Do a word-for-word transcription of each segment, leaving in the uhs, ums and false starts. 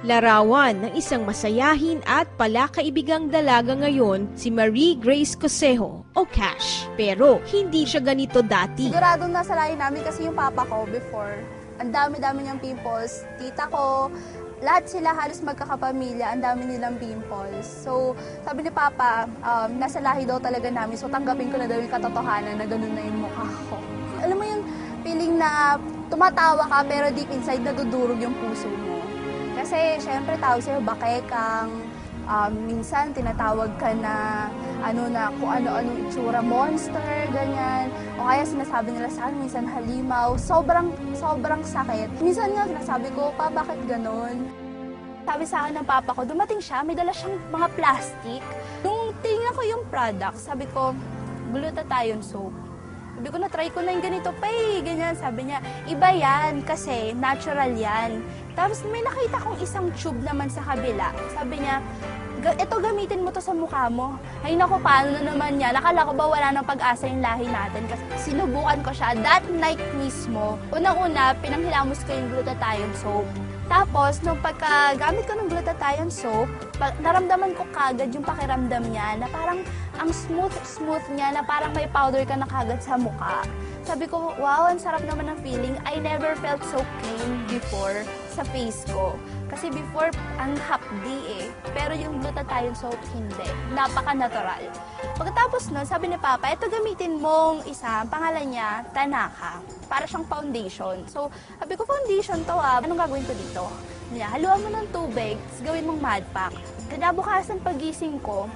Larawan ng isang masayahin at palakaibigang dalaga ngayon si Marie Grace Cosejo o Cash. Pero hindi siya ganito dati. Siguradong nasa lahi namin kasi yung papa ko before. Ang dami-dami niyang pimples. Tita ko, lahat sila halos magkakapamilya, ang dami nilang pimples. So, sabi ni Papa, um, nasa lahi daw talaga namin. So, tanggapin ko na daw yung katotohanan na ganun na yung mukha ko. Alam mo yung feeling na tumatawa ka pero deep inside nadudurog yung puso mo. Kasi, syempre, tawag sa'yo, bakekang, um, minsan tinatawag ka na, ano na, kung ano-ano itsura, monster, ganyan. O kaya sinasabi nila sa akin, minsan halimaw. Sobrang, sobrang sakit. Minsan nga, sinasabi ko, pa, bakit ganun? Sabi sa akin ng papa ko, dumating siya, may dala siyang mga plastic. Nung tingnan ko yung product, sabi ko, glutathione soap. Sabi ko, na-try ko na yung ganito pa eh, ganyan. Sabi niya, iba yan kasi natural yan. Tapos may nakita kong isang tube naman sa kabila. Sabi niya, ito gamitin mo to sa mukha mo. Ay naku, paano na naman yan? Nakala ko ba wala nang pag-asa yung lahi natin? Kasi sinubukan ko siya that night mismo. Unang-una, pinanghilamos ko yung glutathione soap. Tapos, nung pagkagamit ko ng glutathione soap, naramdaman ko kagad yung pakiramdam niya na parang ang smooth-smooth niya na parang may powder ka na kagad sa mukha. Sabi ko, wow, ang sarap naman ng feeling. I never felt so clean before sa face ko. Kasi before, ang hapdi eh. Pero yung glutathione soap, hindi. Napaka-natural. Pagkatapos nun, sabi ni Papa, ito gamitin mong isa, pangalan niya, Tanaka. Para siyang foundation. So, sabi ko, foundation to ah. Anong gagawin ko dito? Niya, haluan mo ng tubig, gawin mong mud pack. Kinabukasan pagising ko,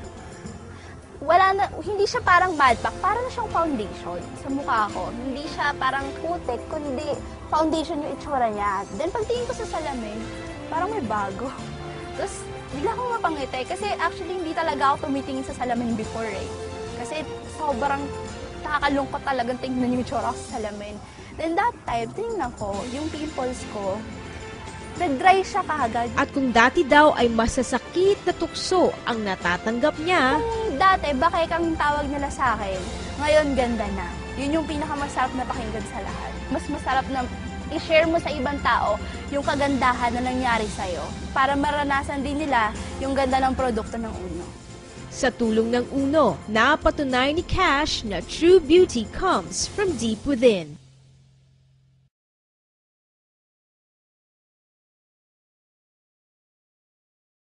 wala na, hindi siya parang mud pack, para na siyang foundation sa mukha ko. Hindi siya parang putik, kundi foundation yung itsura niya. Then pagtingin ko sa salamin, parang may bago. Tapos, bigla akong mapangiti kasi actually hindi talaga ako tumitingin sa salamin before eh. Kasi sobrang nakakalungkot talagang tingnan yung itsura ko sa salamin. Then that time, tingnan ko, yung pimples ko, nag-dry siya kaagad. At kung dati daw ay masasakit na tukso ang natatanggap niya, kung dati, bakekang tawag nila sa akin, ngayon ganda na. Yun yung pinakamasarap na pakinggan sa lahat. Mas masarap na i-share mo sa ibang tao yung kagandahan na nangyari sa'yo para maranasan din nila yung ganda ng produkto ng Uno. Sa tulong ng Uno, napatunay ni Cash na true beauty comes from deep within.